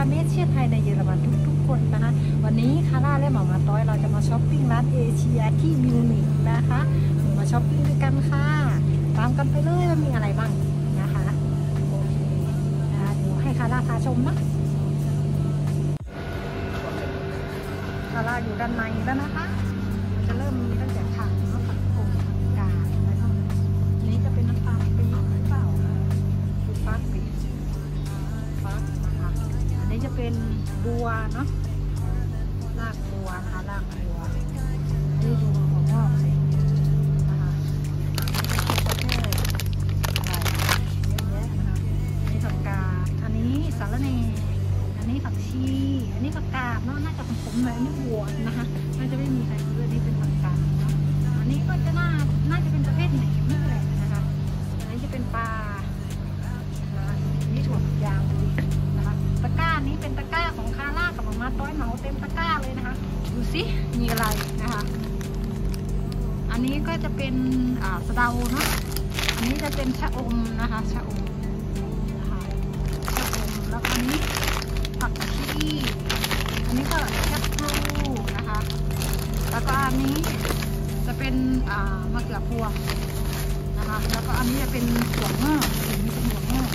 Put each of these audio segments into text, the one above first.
เมเชียไทยในเยอรมันทุกคนนะคะวันนี้คาร่าและหมอมาต้อยเราจะมาช้อปปิ้งร้านเอเชียที่มิวนิกนะคะมาช้อปปิ้งด้วยกันค่ะตามกันไปเลยว่ามีอะไรบ้างนะคะโอเคนะคะเดี๋ยวให้คาร่าพาชมนะคาร่าอยู่ด้านในแล้วนะคะจะเริ่มมีตั้งแต่ผักแล้วผักโขมผักกาดอะไรพวกนี้นี้จะเป็นน้ำตาลปี๊บหรือเปล่าคือฟักปี๊บฟักนะคะอันนี้จะเป็นบัวเนาะรากบัวนะคะรากบัวนี่ดูหัวงอกสินะคะประเภทอะไรเยอะแยะนะคะนี่ผักกาดอันนี้สาระเนอันนี้ผักชีอันนี้ผักกาดเนาะน่าจะขมๆเลยอันนี้บัวนะคะน่าจะไม่มีใครซื้ออันนี้เป็นผักกาดเนาะอันนี้ก็จะน่าจะเป็นประเภทแหนมนี่แหละนะคะอันนี้จะเป็นปลานี่ถั่วฝักยาวนะคะตะกร้านี้เป็นตะกร้าของคาร่ากับมาต้อยเหมาเต็มตะกร้าเลยนะคะดูสิมีอะไรนะคะอันนี้ก็จะเป็นสะเดาเนาะอันนี้จะเป็นชะอมนะคะชะอมนะคะชะอมแล้วอันนี้ผักชีอันนี้ก็แคปซูลนะคะแล้วก็อันนี้จะเป็นมะเขือพวงนะคะแล้วก็อันนี้จะเป็นถั่วงอกอันนี้เป็นถั่วงอก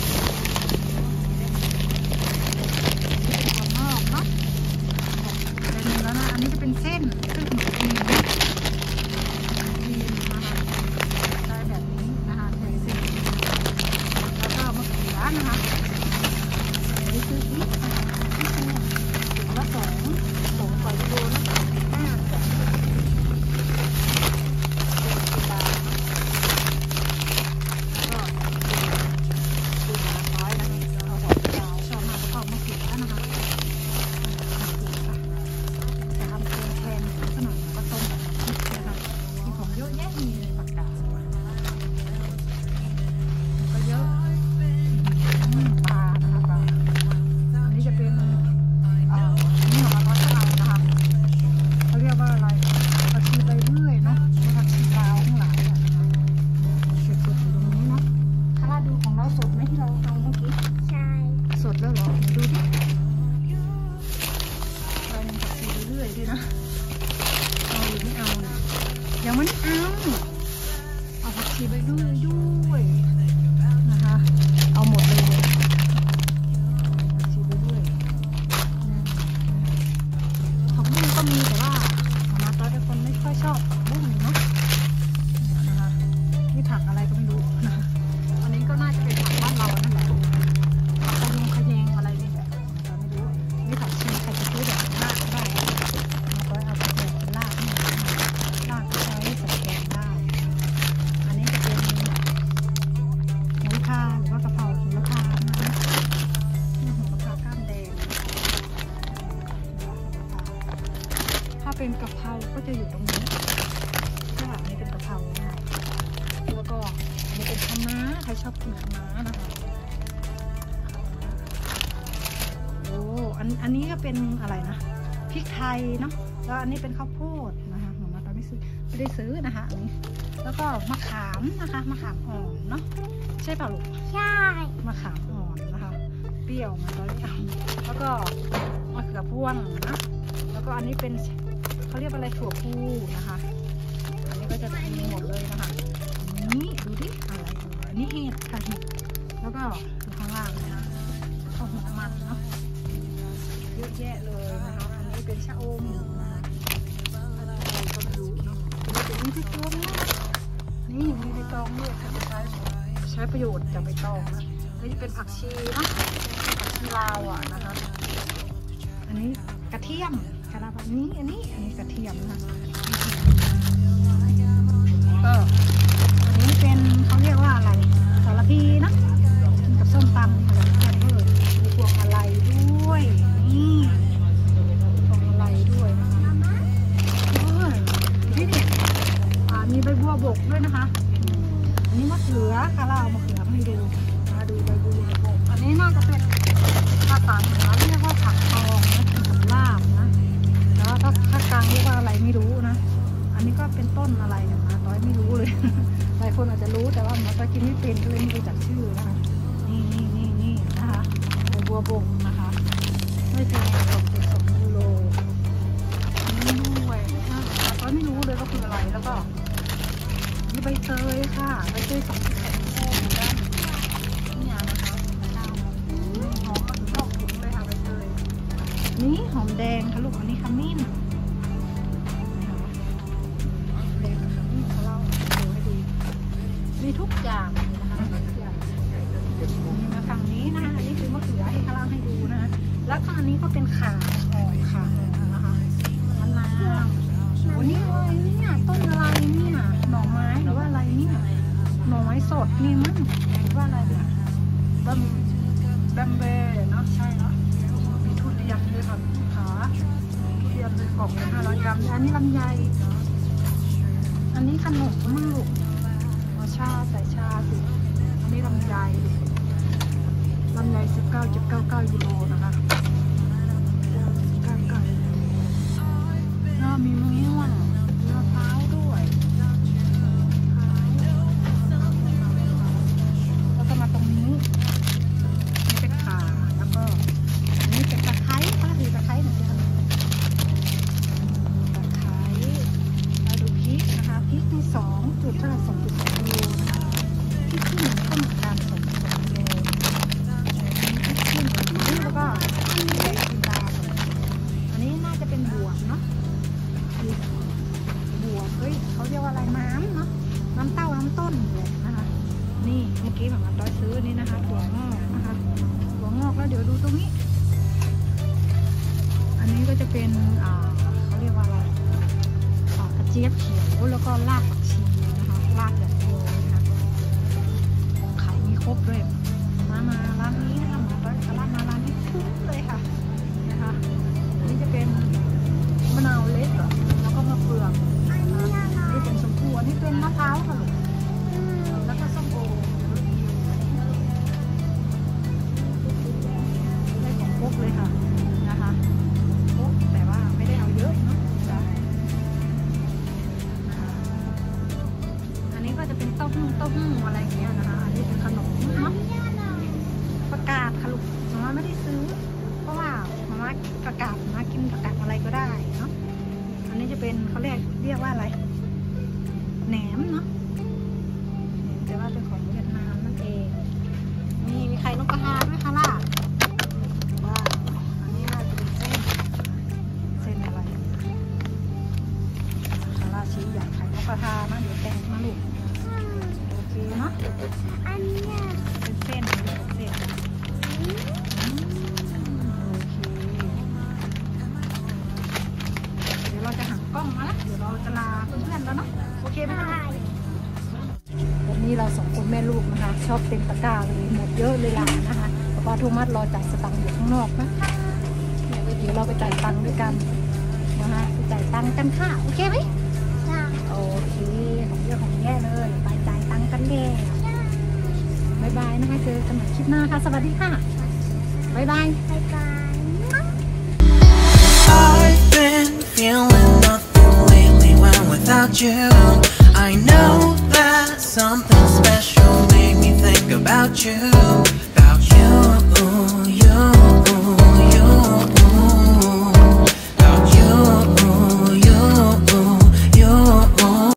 แล้วนะอันนี้จะเป็นเส้นขนมจีนนะคะได้แบบนี้นะคะใส่เส้นแล้วก็มะเขือนะคะอันนี้คือพริกถุงละ2กว่ากิโลนะคะ5แบบบาทก็ดูละน้อยนะคะเราบอกเราชอบมากเพราะมะเขือนะคะเยอะแยะมีผักกาดก็เยอะปลานะคะปลาอันนี้จะเป็นนี่ของเราก็เอานะคะเขาเรียกว่าอะไรผักชีใบเลื่อยเนาะผักชีลาวทั้งหลายนะคะสดอยู่ตรงนี้เนาะถ้าเราดูของเราสดไหมที่เราเอาเมื่อกี้ใช่สดแล้วเหรอดูดิเรายังผักชีใบเลื่อยด้วยนะเอาหรือไม่เอาเนี่ยยังไม่เอาผักชีไปด้วยนะคะเอาหมดเลยผักชีไปด้วยผักบุ้งก็มีแต่ว่ามาตอนนี้คนไม่ค่อยชอบผักบุ้งเนาะนะคะนี่ผักอะไรก็ไม่รู้นะอันนี้ก็น่าจะเป็นผักบ้านเรานั่นแหละผักขยงขยงอะไรนี่แหละเราไม่รู้นี่ผักชีใครจะซื้อแบบรากได้มาตอนเอาไปแบบรากนี่รากก็ใช้ใส่แกงได้อันนี้จะเป็นโหระพาหรือว่ากะเพราโหระพานะคะนี่โหระพาก้านแดงถ้าเป็นกะเพราก็จะอยู่ตรงนี้ข้างหลังนี้เป็นกะเพรานะคะแล้วก็อันนี้เป็นคะน้าใครชอบกินคะน้านะคะโอ้อันนี้ก็เป็นอะไรนะพริกไทยเนาะแล้วอันนี้เป็นข้าวโพดนะคะหนูมาตอนไม่ได้ซื้อนะคะอันนี้แล้วก็มะขามนะคะมะขามอ่อนเนาะใช่ป่ะลูกใช่มะขามอ่อนนะคะเปรี้ยวมาตอนนี้แล้วก็มะเขือพวงนะแล้วก็อันนี้เป็นเขาเรียกอะไรถั่วพูนะคะอันนี้ก็จะมีหมดเลยนะคะอันนี้ดูดิอะไรอันนี้เห็ดค่ะเห็ดแล้วก็อยู่ข้างล่างนะคะข้าวหัวมันเนาะเยอะแยะเลยนะคะอันนี้เป็นชะอมนะคะอะไรก็ไม่รู้เนาะมีใบตองนะนี่มีใบตองด้วยค่ะใช้ประโยชน์จากใบตองนะนี่จะเป็นผักชีนะผักชีลาวอ่ะนะคะอันนี้กระเทียมกระดาษอันนี้กระเทียมนะก็อันนี้เป็นเขาเรียกว่าอะไรสารพีนะกินกับส้มตำอะไรกันเลยมีพวงอะไรด้วยนี่พวงอะไรด้วยนะคะนี่เนี่ยมีใบบัวบกด้วยนะคะอันนี้มะเขือค่ะเราเอามะเขือให้ดูมาดูใบบัวบกอันนี้น่าจะเป็นภาษาเหนือเรียกว่าผักทองนะผักลาบนะแล้วถ้ากลางเรียกว่าอะไรไม่รู้นะอันนี้ก็เป็นต้นอะไรเนี่ยมาต้อยไม่รู้เลยหลายคนอาจจะรู้แต่ว่ามาต้อยกินไม่เป็นก็เลยไม่รู้จักชื่อนะคะนี่นะคะใบบัวบกนะคะไม่แพง2.2 ยูโรนี่ด้วยตอนไม่รู้เลยว่าคืออะไรแล้วก็มีใบเตยค่ะใบเตย2.2 โอ้โหด้านนี่นะคะหอมมาถึงนอกถุงเลยค่ะใบเตยนี่หอมแดงค่ะลูกอันนี้ขมิ้นแดงกับขมิ้นเขาเล่าดูให้ดีมีทุกอย่างนะคะมีมาฝั่งนี้นะคะอันนี้คือมะเขือให้เขาเล่าให้ดูนะคะแล้วก็อันนี้ก็เป็นข่าอ่อนค่ะนะคะมะนาวโอ้นี่อะไรเนี่ยต้นอะไรเนี่ยหน่อไม้หรือว่าอะไรเนี่ยหน่อไม้สดนี่มั้งหรือว่าอะไรเนี่ยบัมเบ้เนาะใช่เนาะมีทุเรียนด้วยค่ะขาทุเรียนเลยกล่องละ500 กรัมอันนี้ลำไยอันนี้ขนมมั้งลูกชาใส่ชาสิอันนี้ลำไย19.99 ยูโรนะคะแล้วมีมะม่วงมีมะพร้าวด้วยแล้วก็มาตรงนี้นี่เป็นข่าแล้วก็อันนี้เป็นตะไคร้ป้าถือตะไคร้หน่อยค่ะตะไคร้แล้วดูพริกนะคะพริกนี่2.2 ยูโรนะคะพริกขี้หนูก็เหมือนกัน2.2 ยูโรแล้วก็อันนี้น่าจะเป็นบวบเนาะบวบเฮ้ยเขาเรียกว่าอะไรน้ำเนาะน้ำเต้าน้ำต้นเลยนะคะนี่เมื่อกี้หมาต้อยซื้อนี่นะคะถั่วงอกนะคะถั่วงอกแล้วเดี๋ยวดูตรงนี้อันนี้ก็จะเป็นเขาเรียกว่าอะไรกระเจี๊ยบเขียวแล้วก็รากผักชีนะคะรากอย่างเดียวนะคะของขายมีครบเลยมาร้านนี้นะคะหมาต้อยร้านมาร้านนี้คุ้มเลยค่ะนะคะนี่จะเป็นมะนาวเล็กแล้วก็มะเฟืองนี่เป็นชมพูอันนี้เป็นมะพร้าวค่ะลูกแล้วก็ส้มโอได้ของพกเลยค่ะนะคะพกแต่ว่าไม่ได้เอาเยอะเนาะอันนี้ก็จะเป็นเต้าหู้อะไรอย่างเงี้ยนะคะอันนี้เป็นขนมเนาะประกาศค่ะลูกมาไม่ได้ซื้อเพราะว่ามาประกาศมากินประกาศอะไรก็ได้เนาะอันนี้จะเป็นเขาเรียกว่าอะไรแหนมเนาะแต่ว่าเป็นของเวียดนามนั่นเองมีไข่นกกระทาด้วยค่ะล่ะว้าวอันนี้น่าจะเป็นเส้นอะไรคาราชิใหญ่ไข่นกกระทานะเดี๋ยวแต่งมาลูกโอเคเนาะอันนี้เป็นเส้นโอเคเดี๋ยวเราจะหันกล้องมาแล้วเดี๋ยวเราจะลาเพื่อนๆแล้วเนาะโอเคไหมคะวันนี้เรา2 คนแม่ลูกนะคะชอบเต็มตะกร้าเลยหมดเยอะเลยล่ะนะคะแล้วก็โทมัสรอจ่ายสตังค์อยู่ข้างนอกนะคะเดี๋ยวเราไปจ่ายตังค์ด้วยกันนะคะไปจ่ายตังค์กันค่ะโอเคไหมโอเคของเยอะของแย่เลยไปจ่ายตังค์กันแย่บายบายนะคะเจอกันใหม่คลิปหน้าค่ะสวัสดีค่ะบายบาย I've been feeling nothing lately when without you I know that something special made me think about you